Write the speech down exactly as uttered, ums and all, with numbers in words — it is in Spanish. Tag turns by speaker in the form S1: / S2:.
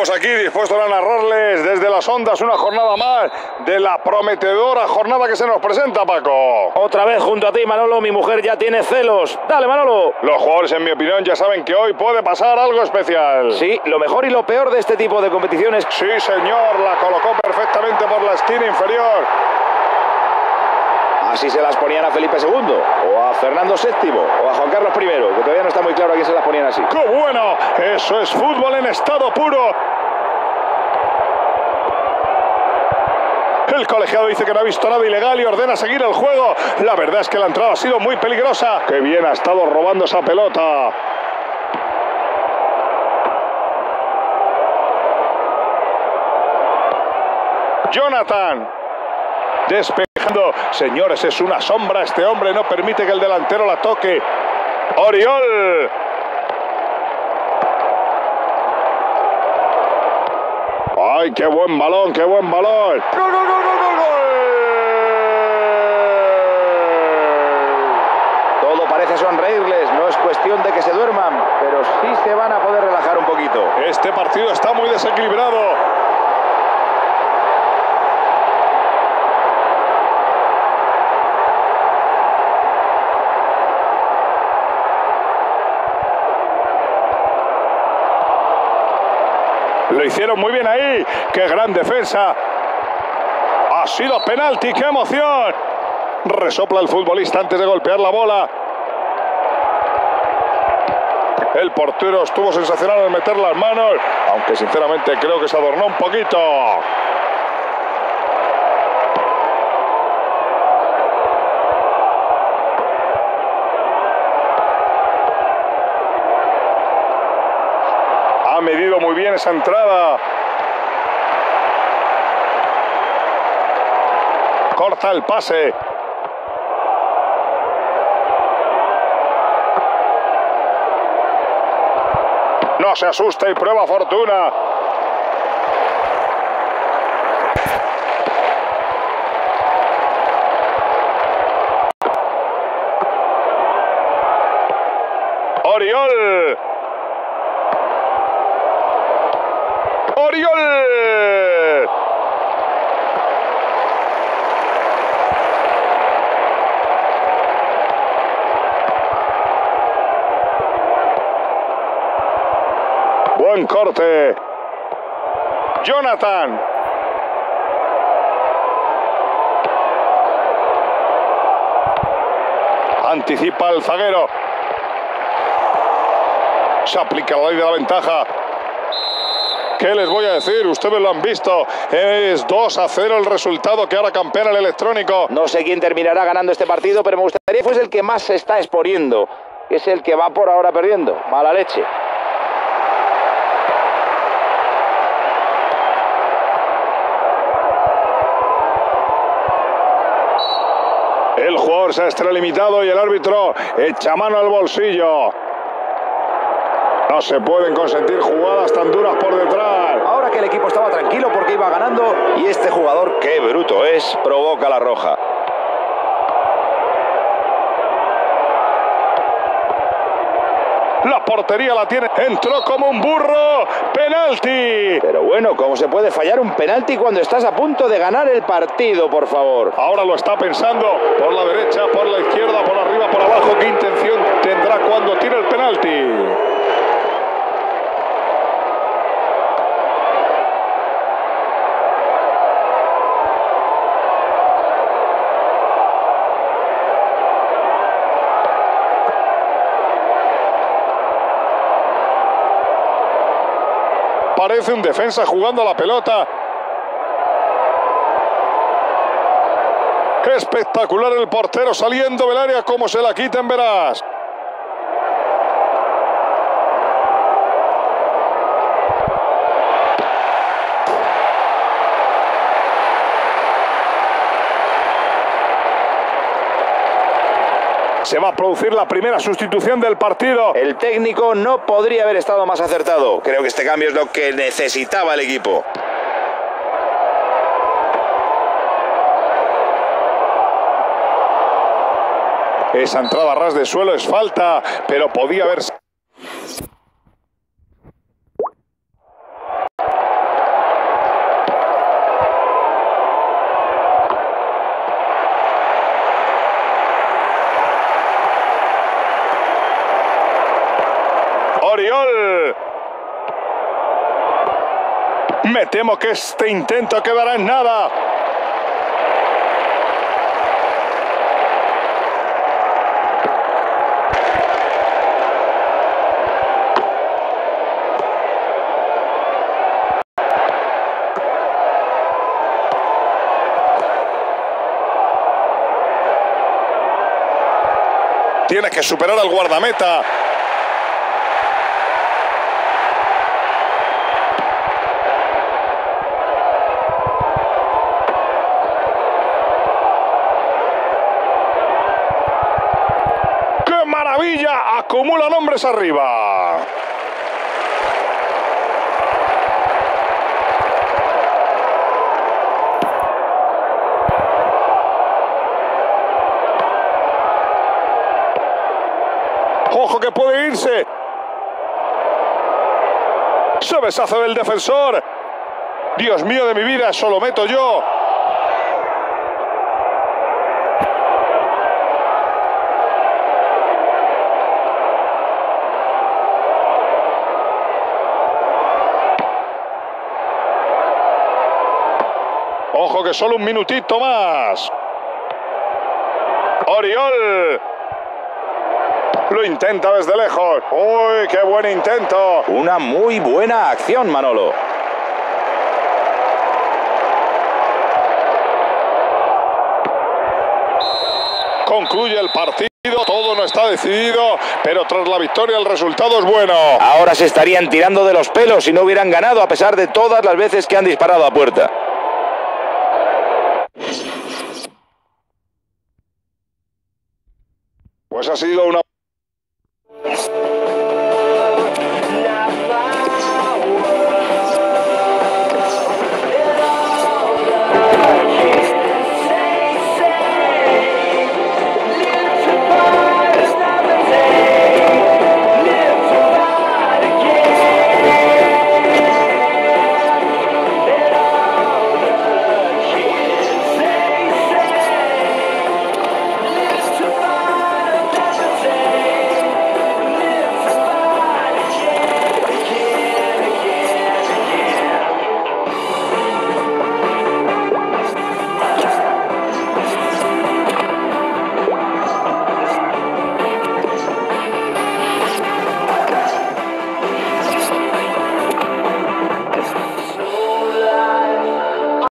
S1: Estamos aquí dispuestos a narrarles desde las ondas una jornada más de la prometedora jornada que se nos presenta, Paco.
S2: Otra vez junto a ti, Manolo, mi mujer ya tiene celos. Dale, Manolo.
S1: Los jugadores, en mi opinión, ya saben que hoy puede pasar algo especial.
S2: Sí, lo mejor y lo peor de este tipo de competiciones.
S1: Sí, señor, la colocó perfectamente por la esquina inferior.
S2: Así se las ponían a Felipe segundo, o a Fernando séptimo, o a Juan Carlos primero, que todavía no está muy claro a quién se las ponían así.
S1: ¡Qué bueno! Eso es fútbol en estado puro. El colegiado dice que no ha visto nada ilegal y ordena seguir el juego. La verdad es que la entrada ha sido muy peligrosa. ¡Qué bien ha estado robando esa pelota! Jonathan. Despejando. Señores, es una sombra este hombre. No permite que el delantero la toque. Oriol. ¡Ay, qué buen balón, qué buen balón! ¡Gol, gol, gol, gol, gol, gol!
S2: Todo parece sonreírles, no es cuestión de que se duerman, pero sí se van a poder relajar un poquito.
S1: Este partido está muy desequilibrado. Lo hicieron muy bien ahí. ¡Qué gran defensa! Ha sido penalti. ¡Qué emoción! Resopla el futbolista antes de golpear la bola. El portero estuvo sensacional al meter las manos, aunque sinceramente creo que se adornó un poquito. Ha medido muy bien esa entrada. Corta el pase. No se asusta y prueba fortuna. Oriol. Oriol. Buen corte. Jonathan. Anticipa el zaguero. Se aplica la ley de la ventaja. ¿Qué les voy a decir? Ustedes lo han visto. Es dos a cero el resultado que ahora campea el Electrónico.
S2: No sé quién terminará ganando este partido, pero me gustaría que fuese el que más se está exponiendo. Que es el que va por ahora perdiendo. Mala leche.
S1: El jugador se ha extralimitado y el árbitro echa mano al bolsillo. No se pueden consentir jugadas tan duras por detrás.
S2: Ahora que el equipo estaba tranquilo porque iba ganando y este jugador, qué bruto es, provoca la roja.
S1: La portería la tiene. Entró como un burro. ¡Penalti!
S2: Pero bueno, ¿cómo se puede fallar un penalti cuando estás a punto de ganar el partido, por favor?
S1: Ahora lo está pensando. Por la derecha, por la izquierda, por arriba, por abajo. ¿Qué intención tendrá cuando tire el penalti? Parece un defensa jugando a la pelota. Espectacular el portero saliendo del área. Como se la quiten, verás. Se va a producir la primera sustitución del partido.
S2: El técnico no podría haber estado más acertado. Creo que este cambio es lo que necesitaba el equipo.
S1: Esa entrada a ras de suelo es falta, pero podía haber... Me temo que este intento quedará en nada. Tiene que superar al guardameta. ¡Qué maravilla! Acumulan hombres arriba. ¡Ojo que puede irse! Se deshace del defensor. Dios mío de mi vida, eso lo meto yo. Ojo que solo un minutito más. Oriol. Lo intenta desde lejos. ¡Uy, qué buen intento!
S2: Una muy buena acción, Manolo.
S1: Concluye el partido. Todo no está decidido, pero tras la victoria el resultado es bueno.
S2: Ahora se estarían tirando de los pelos si no hubieran ganado, a pesar de todas las veces que han disparado a puerta.
S1: Pues ha sido una